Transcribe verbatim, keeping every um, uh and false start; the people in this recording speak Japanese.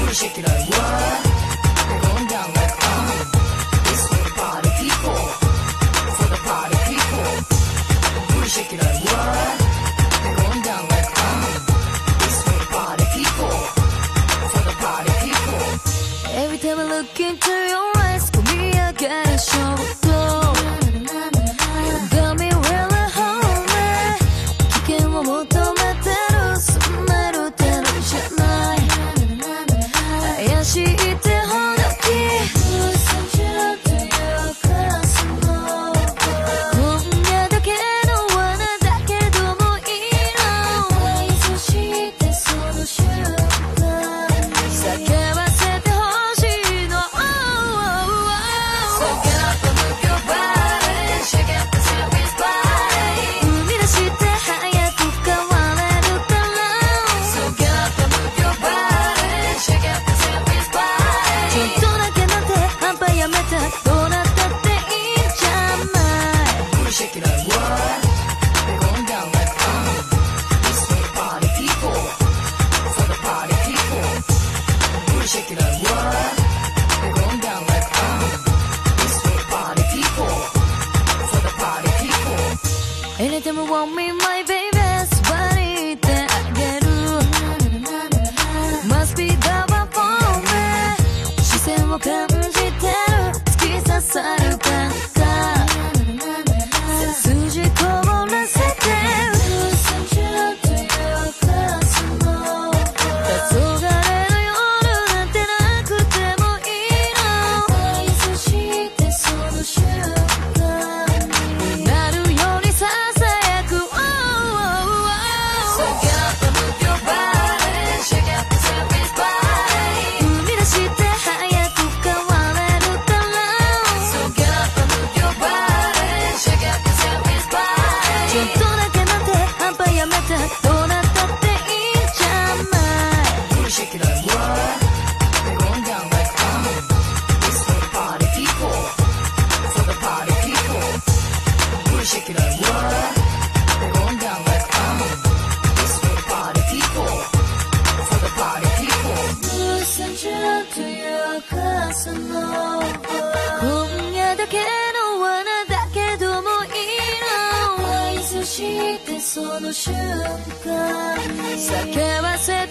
Shake it like what? We're going down like uh. This for the party people, for the party people. Booty shake it like what? We're going down like uh. This for the party people, for the party people. Every time I look into your eyes, for me I get a show flow. You got me really homie. 危険を求めてる、そんなルーティンじゃない。怪しいってほどき信じろというかその今夜だけの罠だけどもいいの愛そしてその瞬間叫ばせてほしいの So get up and move your body Shake it up and serious body 生み出して早く変われるから So get up and move your body Shake it up and serious bodyちょっとだけなんて半端やめてどうなったっていいんじゃない Booty shake it like what? We're going down like uh. This for the party people, for the party people. Booty shake it like what? We're going down like uh. This for the party people, for the party people. Anytime you want me my baby そばにいてあげる Must be the one for me 視線を感じてる突き刺さる感覚背筋凍らせてる信じろというかその黄昏の夜なんてなくてもいいの愛そしてその瞬間になるようにささやく oh, oh, oh. So get up and move your body, shake it up and serious body. 生み出して早く変われるから So get up and move your body, shake it up and serious body. ちょっとだけなんて半端やめてどうなったっていいんじゃない Booty shake it like what? We're going down like uh. This for the party people, for the party people. Booty shake it like what? We're going down like uh. This for the party people, for the party people. 信じろというかその今夜だけの罠だけどもいいの愛そしてその瞬間に叫ばせ